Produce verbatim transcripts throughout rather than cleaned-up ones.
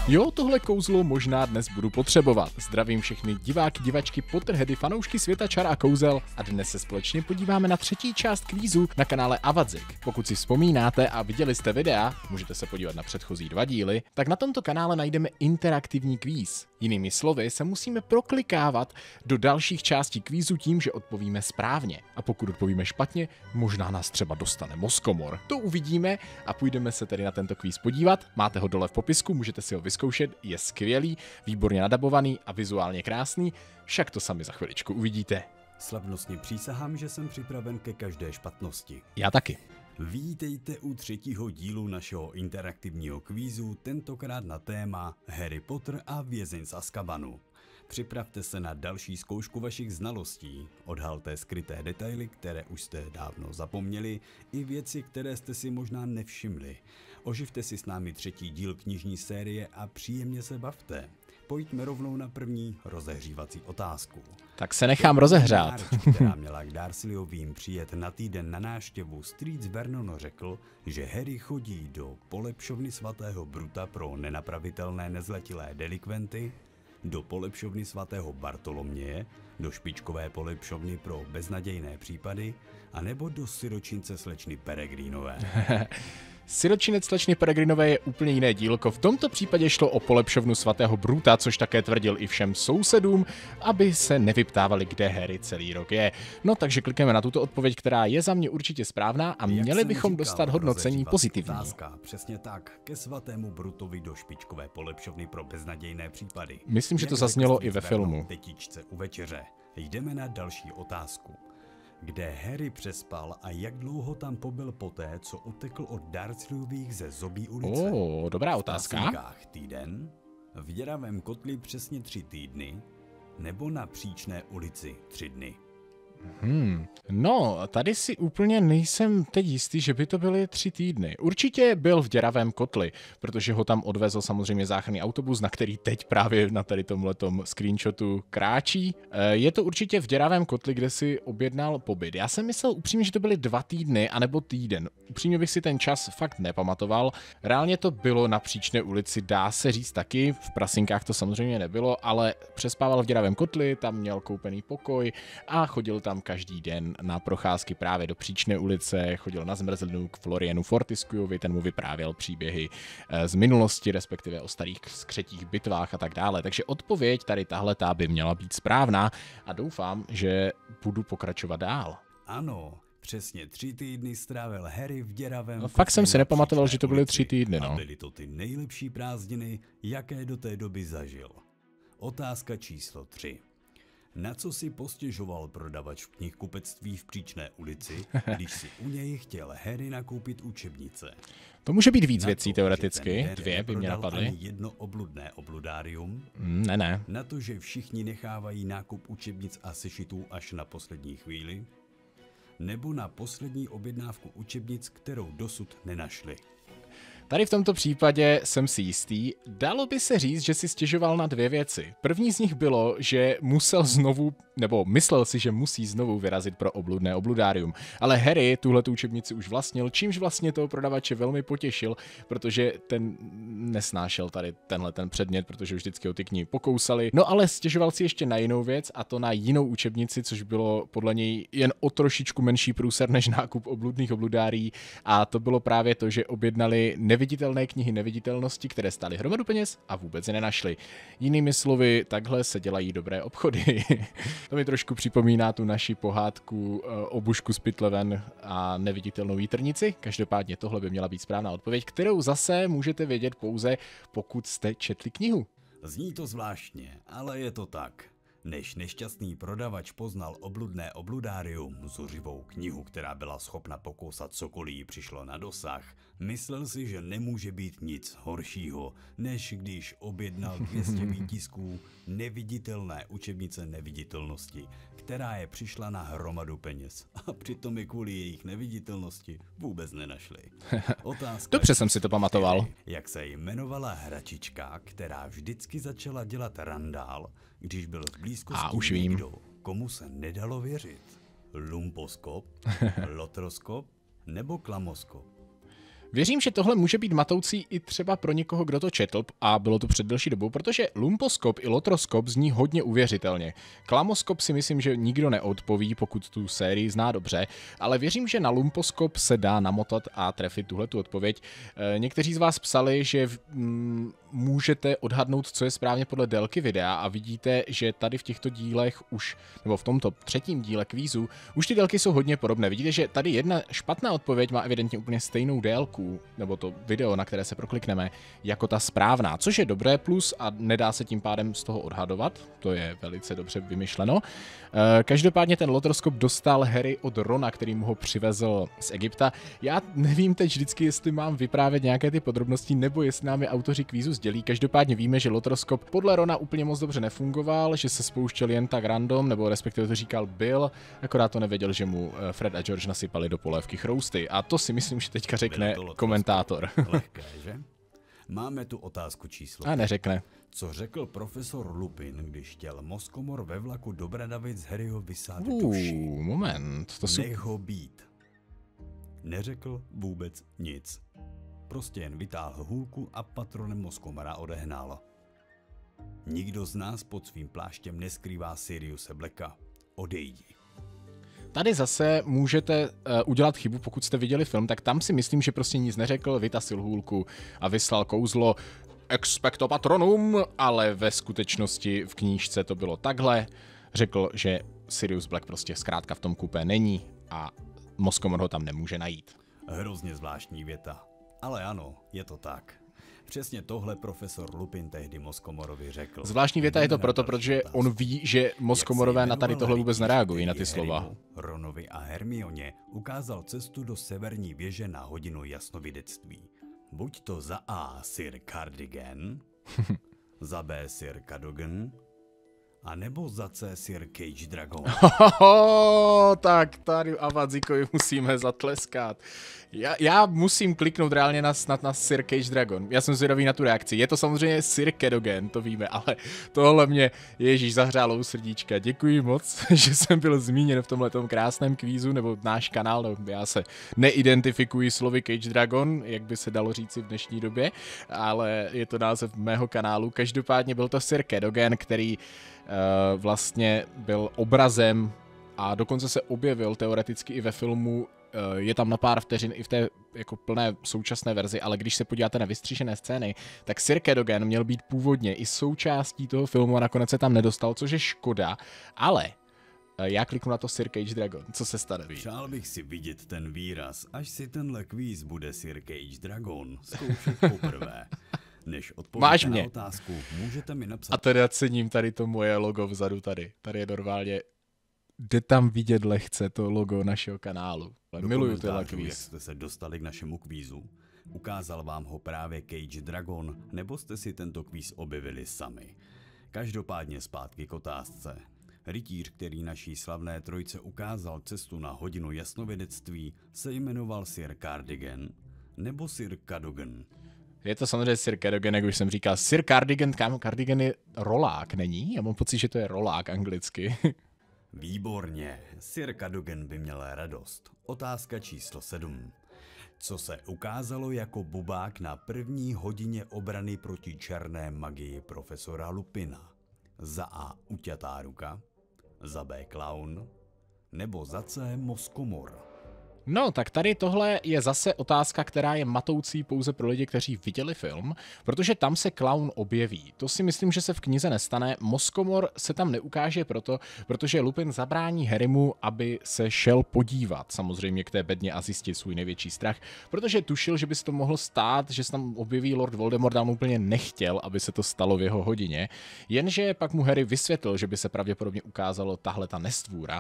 Jo, tohle kouzlo možná dnes budu potřebovat. Zdravím všechny diváky, divačky, Potterheady, fanoušky světa čar a kouzel a dnes se společně podíváme na třetí část kvízu na kanále Avadzik. Pokud si vzpomínáte a viděli jste videa, můžete se podívat na předchozí dva díly, tak na tomto kanále najdeme interaktivní kvíz. Jinými slovy se musíme proklikávat do dalších částí kvízu tím, že odpovíme správně. A pokud odpovíme špatně, možná nás třeba dostane mozkomor. To uvidíme a půjdeme se tedy na tento kvíz podívat. Máte ho dole v popisku, můžete si ho vyzkoušet, je skvělý, výborně nadabovaný a vizuálně krásný, však to sami za chviličku uvidíte. Slavnostně přísahám, že jsem připraven ke každé špatnosti. Já taky. Vítejte u třetího dílu našeho interaktivního kvízu, tentokrát na téma Harry Potter a vězeň z Azkabanu. Připravte se na další zkoušku vašich znalostí, odhalte skryté detaily, které už jste dávno zapomněli, i věci, které jste si možná nevšimli. Oživte si s námi třetí díl knižní série a příjemně se bavte. Pojďme rovnou na první rozehřívací otázku. Tak se nechám rozehřát. Nárč, která měla k Dursleyovým přijet na týden na návštěvu, strýc Vernon řekl, že Harry chodí do polepšovny svatého Bruta pro nenapravitelné nezletilé delikventy, do polepšovny svatého Bartoloměje, do špičkové polepšovny pro beznadějné případy, anebo do siročince slečny Peregrinové. Siročinec slečny Peregrinové je úplně jiné dílko. V tomto případě šlo o polepšovnu svatého Bruta, což také tvrdil i všem sousedům, aby se nevyptávali, kde Harry celý rok je. No takže klikneme na tuto odpověď, která je za mě určitě správná a měli bychom říkal, dostat hodnocení pozitivní. Otázka, přesně tak, ke svatému Brutovi do špičkové polepšovny pro beznadějné případy. Myslím, že to zaznělo i ve filmu. Tetičce u večeře. Jdeme na další otázku. Kde Harry přespal a jak dlouho tam pobyl poté, co utekl od Dursleyových ze Zobí ulice? Oh, dobrá otázka. V týden, v děravém kotli přesně tři týdny, nebo na Příčné ulici tři dny? Hmm. No, tady si úplně nejsem teď jistý, že by to byly tři týdny. Určitě byl v děravém kotli, protože ho tam odvezl samozřejmě záchranný autobus, na který teď právě na tady tomhletom screenshotu kráčí. Je to určitě v děravém kotli, kde si objednal pobyt. Já jsem myslel upřímně, že to byly dva týdny, anebo týden. Upřímně bych si ten čas fakt nepamatoval. Reálně to bylo na Příčné ulici, dá se říct taky, v Prasinkách to samozřejmě nebylo, ale přespával v děravém kotli, tam měl koupený pokoj a chodil tam každý den na procházky právě do Příčné ulice, chodil na zmrzlinu k Florianu Fortiskujovi, ten mu vyprávěl příběhy z minulosti, respektive o starých skřetích bitvách a tak dále. Takže odpověď tady tahletá by měla být správná a doufám, že budu pokračovat dál. Ano, přesně tři týdny strávil Harry v děravém no, fakt jsem si nepamatoval, že to byly tři týdny. No. A byly to ty nejlepší prázdniny, jaké do té doby zažil. Otázka číslo tři. Na co si postěžoval prodavač v knihkupectví v Příčné ulici, když si u něj chtěl Harry nakoupit učebnice? To může být víc na věcí to, teoreticky, dvě by mě napadly. Ani jedno obludné obludárium? Mm, ne, ne. Na to, že všichni nechávají nákup učebnic a sešitů až na poslední chvíli? Nebo na poslední objednávku učebnic, kterou dosud nenašli? Tady v tomto případě jsem si jistý, dalo by se říct, že si stěžoval na dvě věci. První z nich bylo, že musel znovu, nebo myslel si, že musí znovu vyrazit pro obludné obludárium. Ale Harry tuhletu učebnici už vlastnil, čímž vlastně toho prodavače velmi potěšil, protože ten nesnášel tady tenhle ten předmět, protože už vždycky o ty knihy pokousali. No ale stěžoval si ještě na jinou věc, a to na jinou učebnici, což bylo podle něj jen o trošičku menší průser než nákup obludných obludárií. A to bylo právě to, že objednali neviditelné knihy neviditelnosti, které stály hromadu peněz a vůbec je nenašli. Jinými slovy, takhle se dělají dobré obchody. To mi trošku připomíná tu naši pohádku o Bušku z pytleven a neviditelnou vítr.nici. Každopádně tohle by měla být správná odpověď, kterou zase můžete vědět pouze, pokud jste četli knihu. Zní to zvláštně, ale je to tak. Než nešťastný prodavač poznal obludné obludárium, zuřivou knihu, která byla schopna pokousat cokoliv jí přišlo na dosah, myslel si, že nemůže být nic horšího, než když objednal dvě stě výtisků neviditelné učebnice neviditelnosti, která je přišla na hromadu peněz a přitom je kvůli jejich neviditelnosti vůbec nenašli. Otázka. Dobře jsem si to pamatoval. Jak se jmenovala hračička, která vždycky začala dělat randál, když byl v blízkosti a, už vím. někdo, komu se nedalo věřit? Lumposkop, lotroskop nebo klamoskop? Věřím, že tohle může být matoucí i třeba pro někoho, kdo to četl, a bylo to před delší dobou, protože lumposkop i lotroskop zní hodně uvěřitelně. Klamoskop si myslím, že nikdo neodpoví, pokud tu sérii zná dobře, ale věřím, že na lumposkop se dá namotat a trefit tuhletu odpověď. E, někteří z vás psali, že mm, můžete odhadnout, co je správně podle délky videa, a vidíte, že tady v těchto dílech už, nebo v tomto třetím díle kvízu, už ty délky jsou hodně podobné. Vidíte, že tady jedna špatná odpověď má evidentně úplně stejnou délku, nebo to video, na které se proklikneme, jako ta správná, což je dobré plus a nedá se tím pádem z toho odhadovat. To je velice dobře vymyšleno. Každopádně ten lotroskop dostal Harry od Rona, který mu ho přivezl z Egypta. Já nevím teď vždycky, jestli mám vyprávět nějaké ty podrobnosti, nebo jestli nám je autoři kvízu sdělí. Každopádně víme, že lotroskop podle Rona úplně moc dobře nefungoval, že se spouštěl jen tak random, nebo respektive to říkal Bill, akorát to nevěděl, že mu Fred a George nasypali do polévky chrousty. A to si myslím, že teďka řekne komentátor. Lehké, že? Máme tu otázku číslo. A neřekne. Co řekl profesor Lupin, když chtěl mozkomor ve vlaku do Bradavic Harryho vysát Uh, duši? moment. To jsou... Nech ho být. Neřekl vůbec nic. Prostě jen vytáhl hůlku a patronem mozkomora odehnal. Nikdo z nás pod svým pláštěm neskrývá Siriuse Blacka. Odejdi. Tady zase můžete uh, udělat chybu, pokud jste viděli film, tak tam si myslím, že prostě nic neřekl, vytasil hůlku a vyslal kouzlo expecto patronum, ale ve skutečnosti v knížce to bylo takhle. Řekl, že Sirius Black prostě zkrátka v tom kupé není a mozkomor ho tam nemůže najít. Hrozně zvláštní věta. Ale ano, je to tak. Přesně tohle profesor Lupin tehdy mozkomorovi řekl. Zvláštní věta je to proto, protože on ví, že mozkomorové na tady tohle vůbec nereagují, na ty slova. Ronovi a Hermioně ukázal cestu do severní věže na hodinu jasnovidectví. Buď to za A Sir Cardigan, za B Sir Cadogan, a nebo za C Sir Cage Dragon. Hohoho, tak tady Avadzikovi musíme zatleskat. Já, já musím kliknout reálně na, snad na Sir Cage Dragon. Já jsem zvědavý na tu reakci. Je to samozřejmě Sir Cadogan, to víme, ale tohle mě, ježíš, zahřálo u srdíčka. Děkuji moc, že jsem byl zmíněn v tomhletom krásném kvízu, nebo náš kanál, no, já se neidentifikuji slovy Cage Dragon, jak by se dalo říci v dnešní době, ale je to název mého kanálu. Každopádně byl to Sir Cadogan, který Uh, vlastně byl obrazem a dokonce se objevil teoreticky i ve filmu, uh, je tam na pár vteřin i v té jako plné současné verzi, ale když se podíváte na vystřížené scény, tak Sir Cadogan měl být původně i součástí toho filmu a nakonec se tam nedostal, což je škoda, ale uh, já kliknu na to Sir Cage Dragon, co se stane? Přál bych si vidět ten výraz, až si tenhle kvíz bude Sir Cage Dragon zkoušet poprvé. Než odpovíte na otázku, můžete mi napsat... A teda cením tady to moje logo vzadu tady. Tady je normálně... Jde tam vidět lehce to logo našeho kanálu. Miluju tenhle kvíz. Jak jste se dostali k našemu kvízu? Ukázal vám ho právě Cage Dragon, nebo jste si tento kvíz objevili sami? Každopádně zpátky k otázce. Rytíř, který naší slavné trojce ukázal cestu na hodinu jasnovědectví, se jmenoval Sir Cardigan nebo Sir Cadogan? Je to samozřejmě Sir Cadogan, jak už jsem říkal. Sir Cardigan, kam Cardigan je rolák, není? Já mám pocit, že to je rolák anglicky. Výborně. Sir Cadogan by měl radost. Otázka číslo sedm. Co se ukázalo jako bubák na první hodině obrany proti černé magii profesora Lupina? Za A uťatá ruka, za B klaun, nebo za C mozkomor? No, tak tady tohle je zase otázka, která je matoucí pouze pro lidi, kteří viděli film, protože tam se klaun objeví. To si myslím, že se v knize nestane. Mozkomor se tam neukáže proto, protože Lupin zabrání Harrymu, aby se šel podívat samozřejmě k té bedně a zjistit svůj největší strach, protože tušil, že by se to mohlo stát, že se tam objeví Lord Voldemort a on úplně nechtěl, aby se to stalo v jeho hodině. Jenže pak mu Harry vysvětlil, že by se pravděpodobně ukázalo tahle ta nestvůra,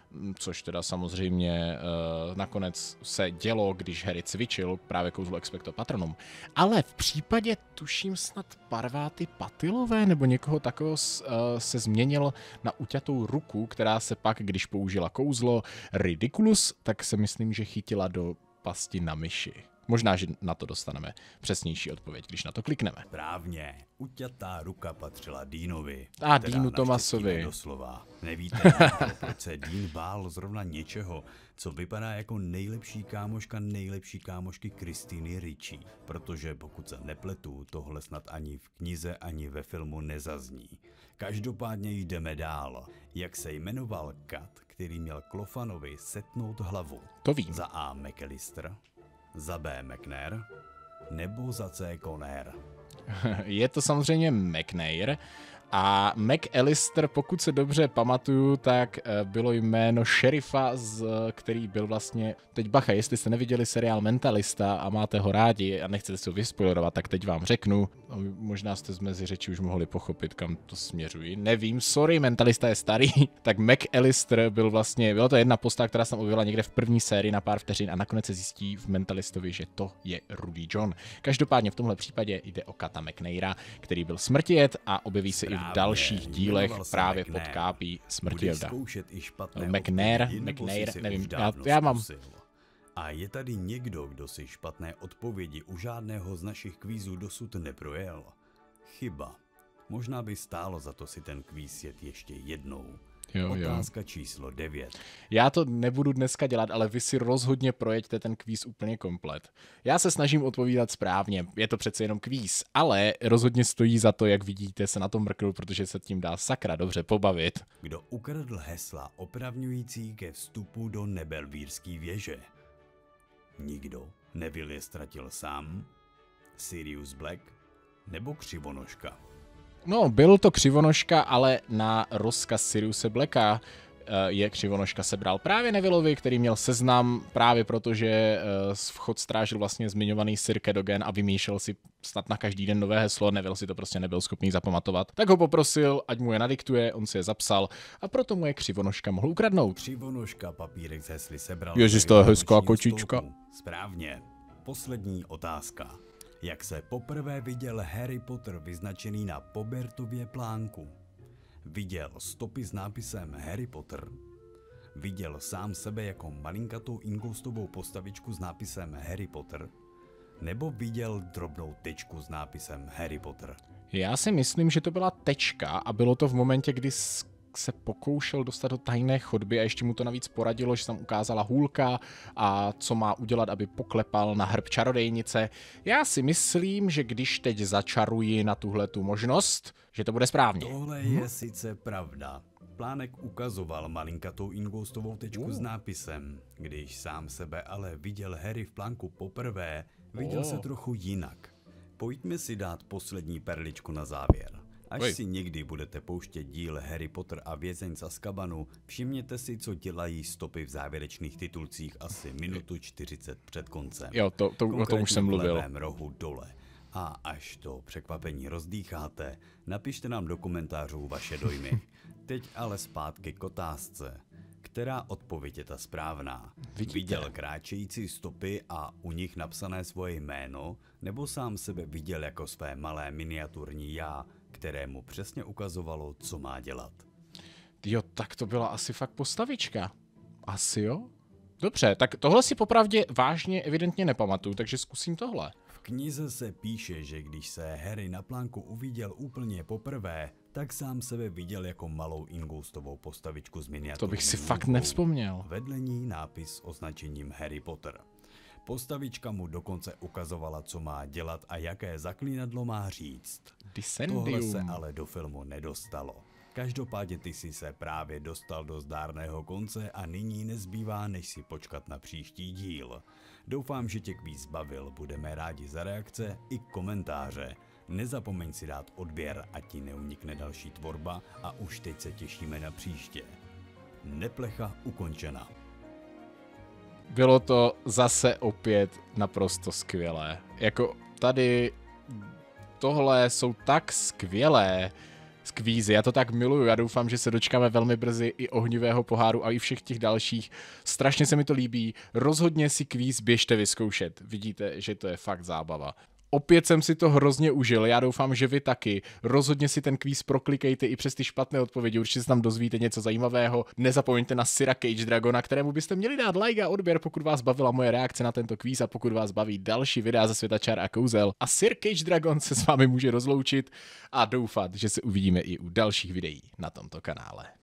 což teda samozřejmě uh, nakonec se dělo, když Harry cvičil právě kouzlo Expecto Patronum. Ale v případě, tuším snad Parváty Patilové nebo někoho takového uh, se změnil na uťatou ruku, která se pak, když použila kouzlo Ridiculous, tak se myslím, že chytila do pasti na myši. Možná, že na to dostaneme přesnější odpověď, když na to klikneme. Správně, uťatá ruka patřila Deanovi. A Deanu Thomasovi. Doslova. Nevíte, proč se Dean bál zrovna něčeho, co vypadá jako nejlepší kámoška nejlepší kámošky Christiny Ricci. Protože pokud se nepletu, tohle snad ani v knize, ani ve filmu nezazní. Každopádně jdeme dál. Jak se jmenoval kat, který měl Klofanovi setnout hlavu? To vím. Za A. McAllister, za B. McNair, nebo za C. Conner? Je to samozřejmě McNair. A McAllister, pokud se dobře pamatuju, tak bylo jméno šerifa, z, který byl vlastně... Teď bacha, jestli jste neviděli seriál Mentalista a máte ho rádi a nechcete si ho vyspoilerovat, tak teď vám řeknu. Možná jste z mezi řeči už mohli pochopit, kam to směřuji. Nevím, sorry, Mentalista je starý. Tak McAllister byl vlastně... Byla to jedna postava, která se tam objevila někde v první sérii na pár vteřin a nakonec se zjistí v Mentalistovi, že to je Rudy John. Každopádně v tomhle případě jde o kata McNaira, který byl smrtijet a objeví se i v dalších dílech právě pod kápí Smrtijelda. McNair, McNair, nevím, já, já mám... A je tady někdo, kdo si špatné odpovědi u žádného z našich kvízů dosud neprojel? Chyba. Možná by stálo za to si ten kvíz jet ještě jednou. Jo, Otázka jo. číslo devět. Já to nebudu dneska dělat, ale vy si rozhodně projeďte ten kvíz úplně komplet. Já se snažím odpovídat správně, je to přece jenom kvíz, ale rozhodně stojí za to, jak vidíte, se na tom mrknu, protože se tím dá sakra dobře pobavit. Kdo ukradl hesla opravňující ke vstupu do Nebelvírské věže? Nikdo. Neville je ztratil sám? Sirius Black? Nebo Křivonožka? No, byl to Křivonožka, ale na rozkaz Siriuse Blacka je Křivonožka sebral právě Nevilleovi, který měl seznam právě protože vchod strážil vlastně zmiňovaný Sir Cadogan a vymýšlel si snad na každý den nové heslo, Neville si to prostě nebyl schopný zapamatovat. Tak ho poprosil, ať mu je nadiktuje, on si je zapsal a proto mu je Křivonožka mohl ukradnout. Křivonožka papírek z hesly sebral. Ježiš, to je hezká kočička. Správně. Poslední otázka. Jak se poprvé viděl Harry Potter vyznačený na Pobertově plánku? Viděl stopy s nápisem Harry Potter? Viděl sám sebe jako malinkatou ingoustovou postavičku s nápisem Harry Potter? Nebo viděl drobnou tečku s nápisem Harry Potter? Já si myslím, že to byla tečka a bylo to v momentě, kdy se pokoušel dostat do tajné chodby a ještě mu to navíc poradilo, že tam ukázala hůlka a co má udělat, aby poklepal na hrb čarodejnice. Já si myslím, že když teď začaruji na tuhletu možnost, že to bude správně. Tohle je sice pravda. Plánek ukazoval malinkatou ingoustovou tečku uh. s nápisem. Když sám sebe ale viděl Harry v plánku poprvé, viděl uh. se trochu jinak. Pojďme si dát poslední perličku na závěr. Až Oj. si někdy budete pouštět díl Harry Potter a vězeň z Azkabanu, všimněte si, co dělají stopy v závěrečných titulcích asi minutu čtyřicet před koncem. Jo, to, to, o tom už jsem mluvil. V levém rohu dole. A až to překvapení rozdýcháte, napište nám do komentářů vaše dojmy. Teď ale zpátky k otázce. Která odpověď je ta správná? Vidíte? Viděl kráčející stopy a u nich napsané svoje jméno, nebo sám sebe viděl jako své malé miniaturní já, kterému přesně ukazovalo, co má dělat? Jo, tak to byla asi fakt postavička. Asi jo? Dobře, tak tohle si popravdě vážně evidentně nepamatuju, takže zkusím tohle. V knize se píše, že když se Harry na plánku uviděl úplně poprvé, tak sám sebe viděl jako malou ingoustovou postavičku z miniaturní. To bych si fakt nevzpomněl. Vedle ní nápis s označením Harry Potter. Postavička mu dokonce ukazovala, co má dělat a jaké zaklínadlo má říct. Discendium. Tohle se ale do filmu nedostalo. Každopádně ty jsi se právě dostal do zdárného konce a nyní nezbývá, než si počkat na příští díl. Doufám, že tě kvíz bavil, budeme rádi za reakce i komentáře. Nezapomeň si dát odběr, ať ti neunikne další tvorba a už teď se těšíme na příště. Neplecha ukončena. Bylo to zase opět naprosto skvělé. Jako tady tohle jsou tak skvělé kvízy, já to tak miluju, já doufám, že se dočkáme velmi brzy i Ohnivého poháru a i všech těch dalších. Strašně se mi to líbí, rozhodně si kvíz běžte vyzkoušet, vidíte, že to je fakt zábava. Opět jsem si to hrozně užil, já doufám, že vy taky. Rozhodně si ten kvíz proklikejte i přes ty špatné odpovědi, určitě se tam dozvíte něco zajímavého. Nezapomeňte na Sira Cage Dragona, kterému byste měli dát like a odběr, pokud vás bavila moje reakce na tento kvíz a pokud vás baví další videa ze světa čar a kouzel. A Sir Cage Dragon se s vámi může rozloučit a doufat, že se uvidíme i u dalších videí na tomto kanále.